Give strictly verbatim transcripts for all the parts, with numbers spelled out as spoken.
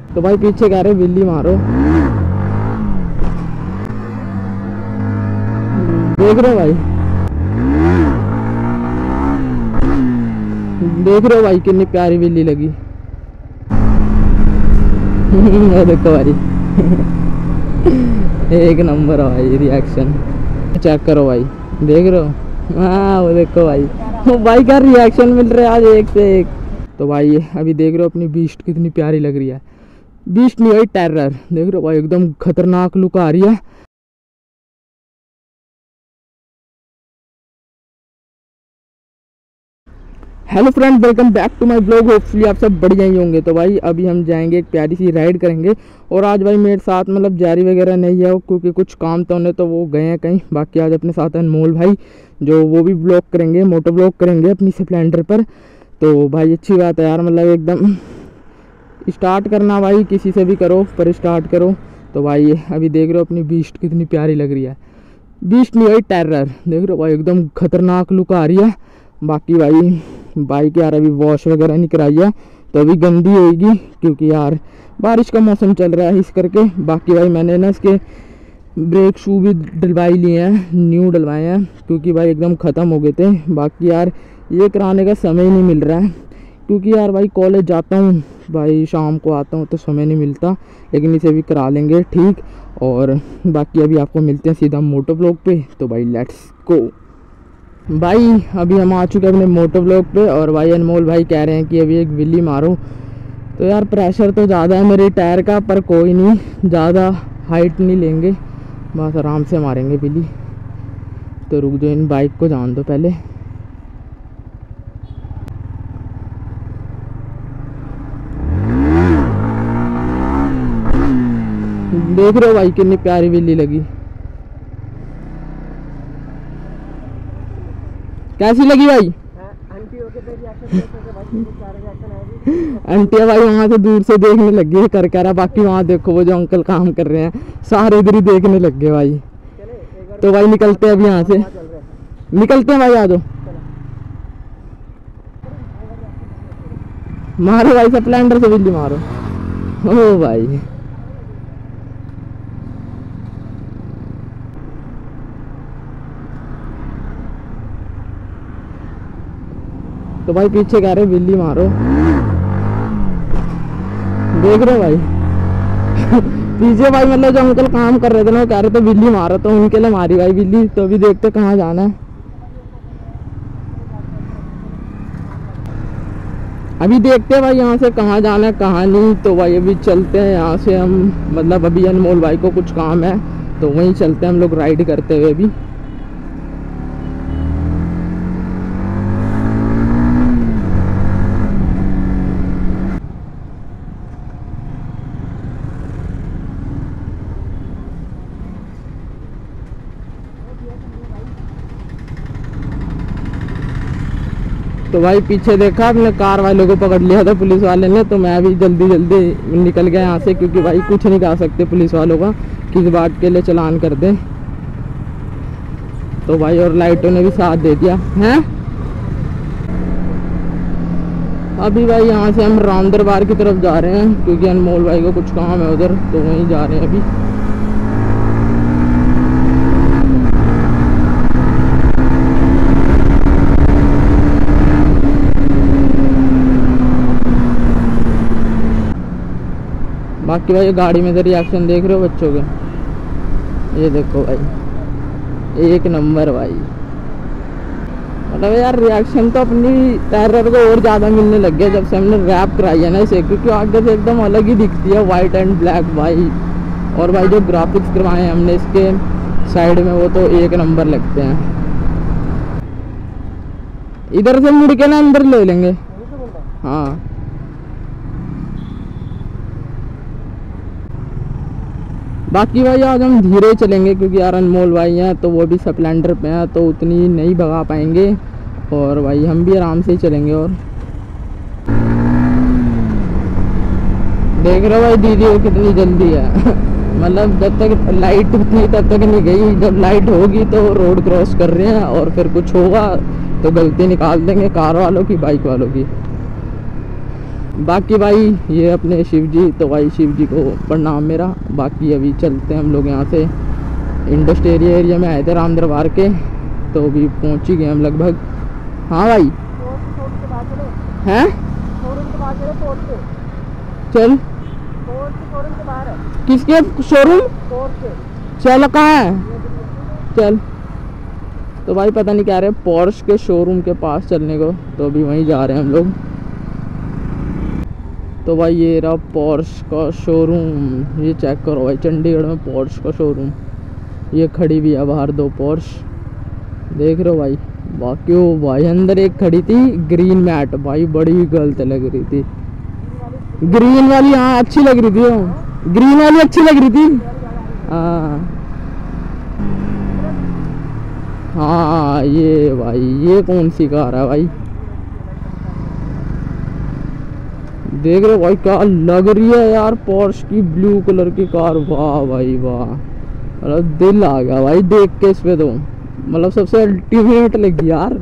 तो भाई पीछे कह रहे बिल्ली मारो, देख रहे हो भाई, देख रहे हो भाई कितनी प्यारी बिल्ली लगी। वो देखो भाई एक नंबर है भाई रिएक्शन, चेक करो भाई, देख रहे हो। हाँ वो देखो भाई, वो भाई का रिएक्शन मिल रहा है आज एक से एक। तो भाई अभी देख रहे हो अपनी बीस्ट कितनी प्यारी लग रही है, बीस्ट नहीं भाई टेरर, देख रहे हो भाई एकदम खतरनाक लुक आ रही है। Hello friend, welcome back to my blog. Hopefully आप सब बढ़िया ही होंगे। तो भाई अभी हम जाएंगे, एक प्यारी सी राइड करेंगे। और आज भाई मेरे साथ मतलब जारी वगैरह नहीं है क्योंकि कुछ काम तो उन्हें, तो वो गए हैं कहीं। बाकी आज अपने साथ है अनमोल भाई, जो वो भी ब्लॉग करेंगे, मोटो ब्लॉग करेंगे अपनी स्प्लेंडर पर। तो भाई अच्छी बात है यार, मतलब एकदम स्टार्ट करना भाई किसी से भी करो पर स्टार्ट करो। तो भाई अभी देख रहे हो अपनी बीस्ट कितनी प्यारी लग रही है, बीस्ट नहीं भाई टेरर, देख रहे हो भाई एकदम खतरनाक लुक आ रही है। बाकी भाई बाइक यार अभी वॉश वगैरह नहीं कराई है तो अभी गंदी होगी क्योंकि यार बारिश का मौसम चल रहा है इस करके। बाकी भाई मैंने ना इसके ब्रेक शू भी डलवाई लिए हैं, न्यू डलवाए हैं क्योंकि भाई एकदम ख़त्म हो गए थे। बाकी यार ये कराने का समय ही नहीं मिल रहा है क्योंकि यार भाई कॉलेज जाता हूँ भाई, शाम को आता हूँ तो समय नहीं मिलता, लेकिन इसे भी करा लेंगे ठीक। और बाकी अभी आपको मिलते हैं सीधा मोटो ब्लॉग पे। तो भाई लेट्स गो। भाई अभी हम आ चुके हैं अपने मोटो ब्लॉग पे और भाई अनमोल भाई कह रहे हैं कि अभी एक बिल्ली मारो। तो यार प्रेशर तो ज़्यादा है मेरे टायर का, पर कोई नहीं, ज़्यादा हाइट नहीं लेंगे, बस आराम से मारेंगे बिल्ली। तो रुक जाओ, इन बाइक को जान दो पहले। देख रहे हो भाई कितनी प्यारी बिल्ली लगी, कैसी लगी भाई? आंटी भाई वहाँ से दूर से देखने लग गई कर कर। बाकी वहाँ देखो वो जो अंकल काम कर रहे हैं सारे इधर ही देखने लग गए भाई। तो भाई निकलते हैं अभी यहाँ से, निकलते हैं भाई, आ जाओ। मारो भाई स्प्लेंडर से बिल्ली मारो। ओ भाई तो भाई पीछे कह रहे बिल्ली मारो, देख रहे हो भाई पीछे भाई मतलब जो अंकल काम कर रहे थे ना वो कह रहे थे बिल्ली मारो, तो उनके लिए मारी भाई बिल्ली। तो अभी देखते कहाँ जाना है, अभी देखते हैं भाई यहाँ से कहाँ जाना है कहाँ नहीं। तो भाई अभी चलते हैं यहाँ से हम, मतलब अभी अनमोल भाई को कुछ काम है तो वहीं चलते हैं हम लोग राइड करते हुए भी। तो भाई पीछे देखा अपने कार वालों को पकड़ लिया था पुलिस वाले ने, तो मैं भी जल्दी जल्दी निकल गया यहाँ से क्योंकि भाई कुछ नहीं कह सकते पुलिस वालों का, किस बात के लिए चलान कर दे। तो भाई और लाइटों ने भी साथ दे दिया है। अभी भाई यहाँ से हम राम दरबार की तरफ जा रहे हैं क्योंकि अनमोल भाई को कुछ काम है उधर, तो वहीं जा रहे हैं अभी। बाकी भाई गाड़ी में तो रिएक्शन देख रहे हो बच्चों के, ये देखो भाई एक नंबर भाई। मतलब यार रिएक्शन तो अपनी टेरर को और ज़्यादा मिलने लग गया जब से हमने रैप कराई है ना इसे, क्योंकि आगे से एकदम अलग ही दिखती है, वाइट एंड ब्लैक भाई। और भाई जो ग्राफिक्स करवाए हैं हमने इसके साइड में वो तो एक नंबर लगते हैं। इधर से मुड़ के ना अंदर ले लेंगे, हाँ। बाकी भाई आज हम धीरे चलेंगे क्योंकि यार अनमोल भाई हैं तो वो भी स्प्लेंडर पे हैं तो उतनी नहीं भगा पाएंगे, और भाई हम भी आराम से ही चलेंगे। और देख रहे हो भाई दीदी वो कितनी जल्दी है मतलब जब तक लाइट थी तब तक नहीं गई, जब लाइट होगी तो रोड क्रॉस कर रहे हैं और फिर कुछ होगा तो गलती निकाल देंगे कार वालों की बाइक वालों की। बाकी भाई ये अपने शिव जी, तो भाई शिव जी को प्रणाम मेरा। बाकी अभी चलते हैं हम लोग यहाँ से, इंडस्ट्रियल एरिया में आए थे राम दरबार के, तो अभी पहुँच ही गए हम लगभग। हाँ भाई हैं चल किसके शोरूम चल कहाँ है चल। तो भाई पता नहीं क्या रहे पोर्श के शोरूम के पास चलने को, तो अभी वहीं जा रहे हैं हम लोग। तो भाई ये रहा पोर्श का शोरूम, ये चेक करो भाई चंडीगढ़ में पोर्श का शोरूम। ये खड़ी भी है बाहर दो पोर्श, देख रहे हो भाई। बाकी वो भाई अंदर एक खड़ी थी ग्रीन मैट, भाई बड़ी गलत लग रही थी। ग्रीन वाली हाँ अच्छी लग रही थी, वो ग्रीन वाली अच्छी लग रही थी। हाँ हाँ ये भाई ये कौन सी कार है भाई, देख रहे हो भाई क्या लग रही है यार पोर्श की ब्लू कलर की कार। वाह भाई वाह, मतलब दिल आ गया भाई देख के इस पे, तो मतलब सबसे अल्टीमेट लगी यार।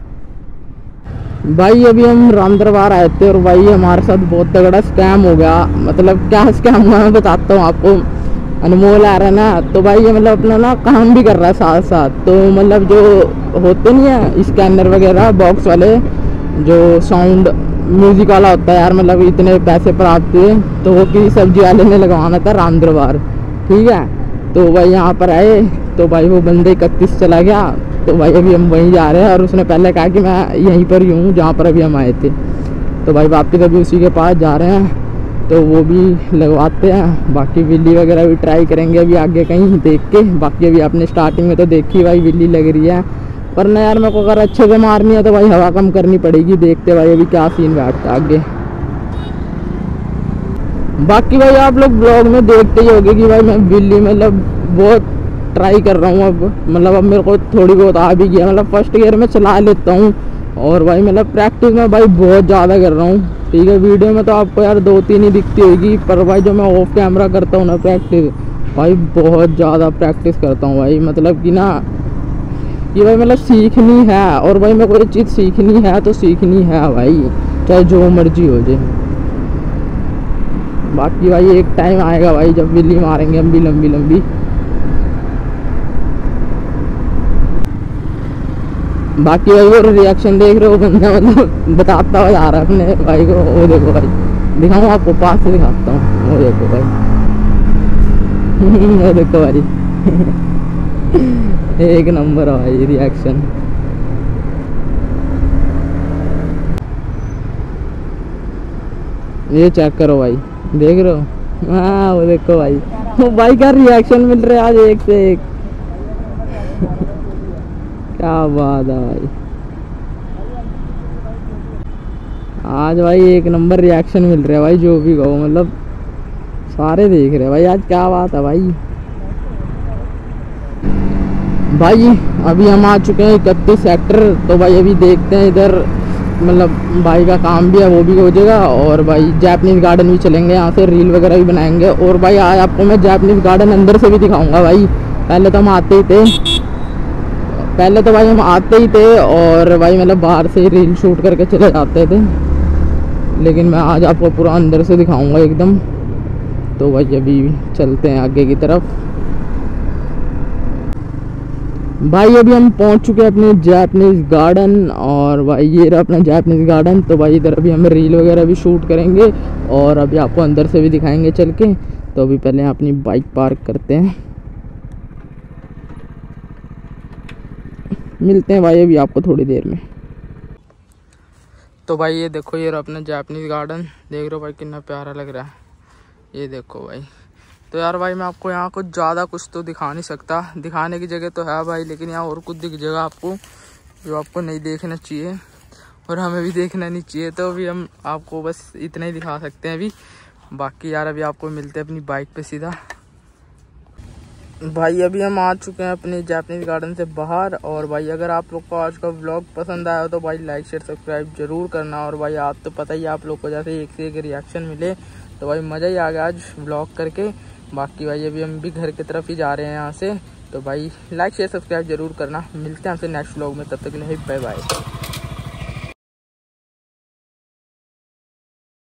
भाई अभी हम राम दरबार आए थे और भाई हमारे साथ बहुत तगड़ा स्कैम हो गया। मतलब क्या स्कैम हुआ मैं बताता हूँ आपको। अनमोल आ रहा है ना, तो भाई ये मतलब अपना ना काम भी कर रहा है साथ साथ, तो मतलब जो होते नहीं है स्कैनर वगैरह बॉक्स वाले, जो साउंड म्यूजिक वाला होता है यार, मतलब इतने पैसे प्राप्त हुए, तो वो किसी सब्जी वाले ने लगवाना था राम दरबार, ठीक है। तो भाई यहाँ पर आए, तो भाई वो बंदे इकतीस चला गया, तो भाई अभी हम वहीं जा रहे हैं। और उसने पहले कहा कि मैं यहीं पर ही हूँ जहाँ पर अभी हम आए थे, तो भाई वापस अभी उसी के पास जा रहे हैं, तो वो भी लगवाते हैं। बाकी बिल्ली वगैरह भी ट्राई करेंगे अभी आगे कहीं देख के। बाकी अभी आपने स्टार्टिंग में तो देखी भाई बिल्ली लग रही है, पर ना यार मेरे को अगर अच्छे से मारनी है तो भाई हवा कम करनी पड़ेगी। देखते भाई अभी क्या सीन बैठता आगे। बाकी भाई आप लोग ब्लॉग में देखते ही होंगे कि भाई मैं बिल्ली मतलब बहुत ट्राई कर रहा हूँ अब, मतलब अब मेरे को थोड़ी बहुत आ भी गया। मतलब फर्स्ट गियर में चला लेता हूँ, और भाई मतलब प्रैक्टिस में भाई बहुत ज़्यादा कर रहा हूँ, ठीक है। वीडियो में तो आपको यार दो तीन ही दिखती होगी, पर भाई जो मैं ऑफ कैमरा करता हूँ ना प्रैक्टिस, भाई बहुत ज़्यादा प्रैक्टिस करता हूँ भाई। मतलब कि ना कि भाई मतलब सीखनी है, और भाई मेरे को ये चीज़ सीखनी है तो सीखनी है भाई, चाहे जो मर्जी हो जाए। बाकी भाई एक टाइम आएगा भाई जब बिल्ली मारेंगे हम भी लंबी लंबी। बाकी भाई वो रिएक्शन देख रहे हो बंदा, मतलब बताता हुआ जा रहा है अपने भाई को। वो देखो भाई, दिखाऊँ आपको, पास से दिखाता हूँ, वो देखो भाई वो देखो भाई एक नंबर है भाई रिएक्शन। ये चेक करो भाई, देख रहे हो। हाँ वो देखो भाई, वो भाई का रिएक्शन मिल रहा है आज एक से एक क्या बात है भाई, आज भाई एक नंबर रिएक्शन मिल रहा है भाई, जो भी कहो मतलब सारे देख रहे हैं भाई आज, क्या बात है भाई। भाई अभी हम आ चुके हैं इकतीस सेक्टर, तो भाई अभी देखते हैं इधर, मतलब भाई का काम भी है वो भी हो जाएगा, और भाई जापानीज गार्डन भी चलेंगे, यहाँ से रील वगैरह भी बनाएंगे। और भाई आज आपको मैं जापानीज गार्डन अंदर से भी दिखाऊंगा भाई। पहले तो हम आते ही थे पहले तो भाई हम आते ही थे और भाई मतलब बाहर से ही रील शूट करके चले जाते थे, लेकिन मैं आज आपको पूरा अंदर से दिखाऊंगा एकदम। तो भाई अभी चलते हैं आगे की तरफ। भाई अभी हम पहुंच चुके हैं अपने जापानीज गार्डन, और भाई ये रहा अपना जापानीज गार्डन। तो भाई इधर अभी हम रील वगैरह भी शूट करेंगे, और अभी आपको अंदर से भी दिखाएंगे चल के। तो अभी पहले अपनी बाइक पार्क करते हैं, मिलते हैं भाई अभी आपको थोड़ी देर में। तो भाई ये देखो, ये रहा अपना जापानीज गार्डन, देख रहे हो भाई कितना प्यारा लग रहा है, ये देखो भाई। तो यार भाई मैं आपको यहाँ कुछ ज़्यादा कुछ तो दिखा नहीं सकता, दिखाने की जगह तो है भाई, लेकिन यहाँ और कुछ दिख जाएगा आपको जो आपको नहीं देखना चाहिए और हमें भी देखना नहीं चाहिए। तो अभी हम आपको बस इतना ही दिखा सकते हैं अभी। बाकी यार अभी आपको मिलते हैं अपनी बाइक पे सीधा। भाई अभी हम आ चुके हैं अपने जापानीज गार्डन से बाहर, और भाई अगर आप लोग को आज का व्लॉग पसंद आया तो भाई लाइक शेयर सब्सक्राइब जरूर करना। और भाई आप तो पता ही आप लोग को जैसे एक से एक रिएक्शन मिले, तो भाई मज़ा ही आ गया आज व्लॉग करके। बाकी भाई अभी हम भी घर की तरफ ही जा रहे हैं यहाँ से, तो भाई लाइक शेयर सब्सक्राइब जरूर करना। मिलते हैं हमसे नेक्स्ट व्लॉग में, तब तक के लिए बाय बाय।